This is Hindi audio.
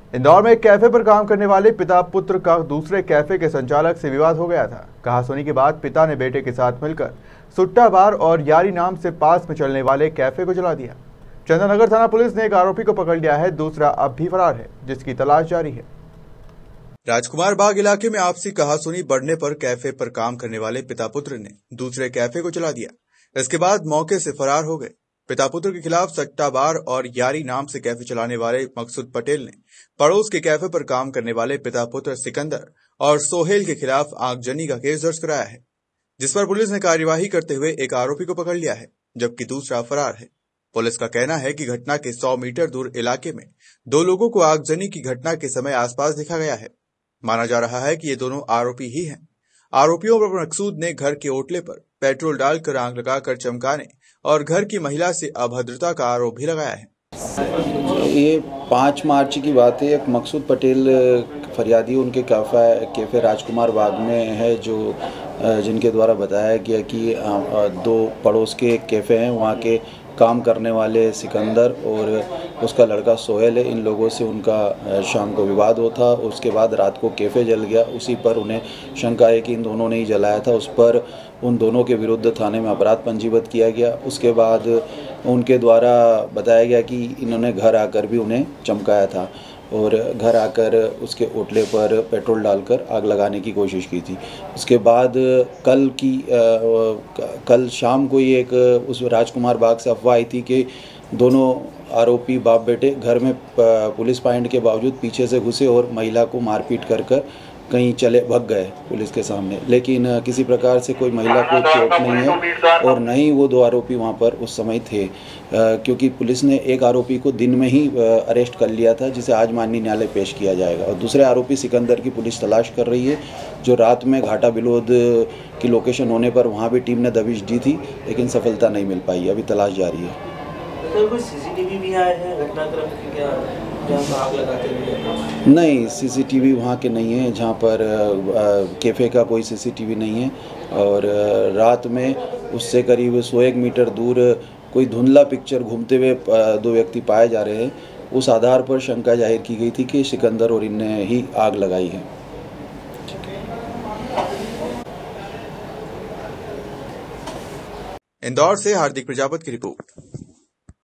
इंदौर में एक कैफे पर काम करने वाले पिता पुत्र का दूसरे कैफे के संचालक से विवाद हो गया था। कहासुनी के बाद पिता ने बेटे के साथ मिलकर सुट्टा बार और यारी नाम से पास में चलने वाले कैफे को जला दिया। चंदननगर थाना पुलिस ने एक आरोपी को पकड़ लिया है, दूसरा अब भी फरार है, जिसकी तलाश जारी है। राजकुमार बाग इलाके में आपसी कहासुनी बढ़ने पर कैफे पर काम करने वाले पिता पुत्र ने दूसरे कैफे को जला दिया। इसके बाद मौके से फरार हो गए। पिता पुत्र के खिलाफ सट्टा बार और यारी नाम से कैफे चलाने वाले मकसूद पटेल ने पड़ोस के कैफे पर काम करने वाले पिता पुत्र सिकंदर और सोहेल के खिलाफ आगजनी का केस दर्ज कराया है, जिस पर पुलिस ने कार्यवाही करते हुए एक आरोपी को पकड़ लिया है, जबकि दूसरा फरार है। पुलिस का कहना है कि घटना के 100 मीटर दूर इलाके में दो लोगों को आगजनी की घटना के समय आसपास देखा गया है। माना जा रहा है कि ये दोनों आरोपी ही हैं। आरोपियों पर मकसूद ने घर के ओटले पर पेट्रोल डालकर आग लगाकर चमकाने और घर की महिला से अभद्रता का आरोप भी लगाया है। ये 5 मार्च की बात है। एक मकसूद पटेल फरियादी उनके कैफे राजकुमार बाग में है, जो जिनके द्वारा बताया गया कि दो पड़ोस के कैफे हैं, वहाँ के काम करने वाले सिकंदर और उसका लड़का सोहेल है। इन लोगों से उनका शाम को विवाद हो था। उसके बाद रात को कैफ़े जल गया। उसी पर उन्हें शंका है कि इन दोनों ने ही जलाया था। उस पर उन दोनों के विरुद्ध थाने में अपराध पंजीबद्ध किया गया। उसके बाद उनके द्वारा बताया गया कि इन्होंने घर आकर भी उन्हें चमकाया था और घर आकर उसके ओटले पर पेट्रोल डालकर आग लगाने की कोशिश की थी। उसके बाद कल शाम को ही एक उस राजकुमार बाग से अफवाह आई थी कि दोनों आरोपी बाप बेटे घर में पुलिस पॉइंट के बावजूद पीछे से घुसे और महिला को मारपीट कर कहीं चले भग गए पुलिस के सामने, लेकिन किसी प्रकार से कोई महिला को चोट नहीं है और न ही वो दो आरोपी वहाँ पर उस समय थे, क्योंकि पुलिस ने एक आरोपी को दिन में ही अरेस्ट कर लिया था, जिसे आज माननीय न्यायालय पेश किया जाएगा। और दूसरे आरोपी सिकंदर की पुलिस तलाश कर रही है, जो रात में घाटा बिलोद की लोकेशन होने पर वहाँ भी टीम ने दबिश दी थी, लेकिन सफलता नहीं मिल पाई। अभी तलाश जारी है। कोई सीसीटीवी भी आए हैं घटनाक्रम की क्या, जहाँ आग लगाते हुए? नहीं, सीसीटीवी वहाँ के नहीं है। जहाँ पर कैफ़े का कोई सीसीटीवी नहीं है और रात में उससे करीब 100 मीटर दूर कोई धुंधला पिक्चर घूमते हुए दो व्यक्ति पाए जा रहे हैं। उस आधार पर शंका जाहिर की गई थी कि सिकंदर और इनने ही आग लगाई है। इंदौर से हार्दिक प्रजापति की रिपोर्ट।